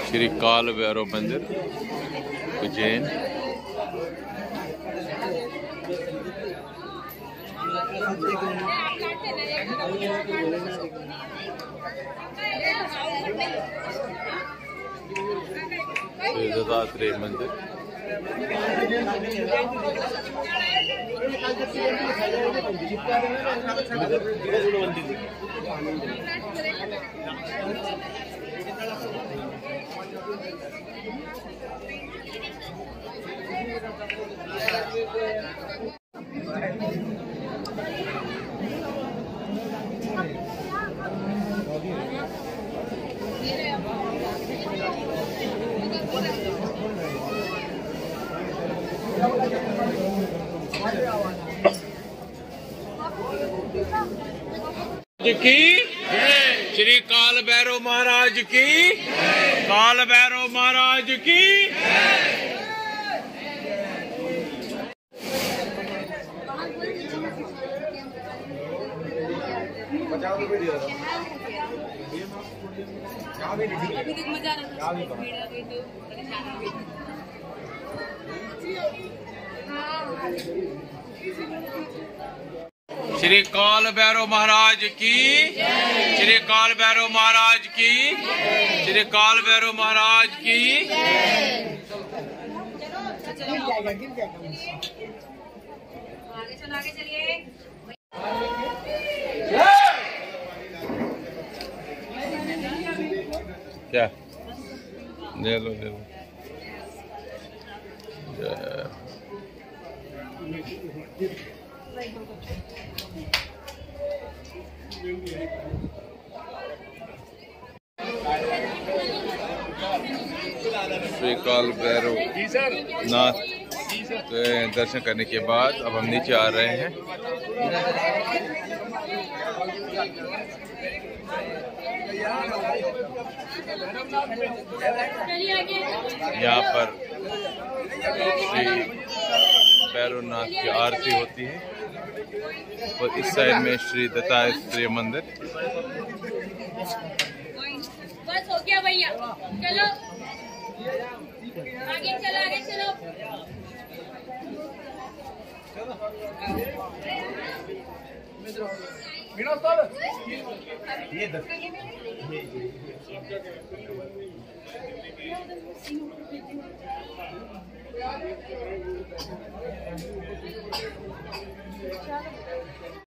श्री काल भैरव मंदिर उज्जैन। श्री दत्तात्रेय मंदिर। की श्री काल भैरव महाराज की, काल भैरव महाराज की। श्री काल भैरव महाराज की, श्री काल भैरव महाराज की, श्री काल भैरव महाराज की। आगे चलिए। क्या ले लो ले लो। श्री काल भैरव नाथ दर्शन करने के बाद अब हम नीचे आ रहे हैं। यहाँ पर श्री भैरवनाथ की आरती होती है और इस साइड में श्री दत्तात्रेय मंदिर। बस हो गया भैया, चलो आगे चलो, आगे चलो। ये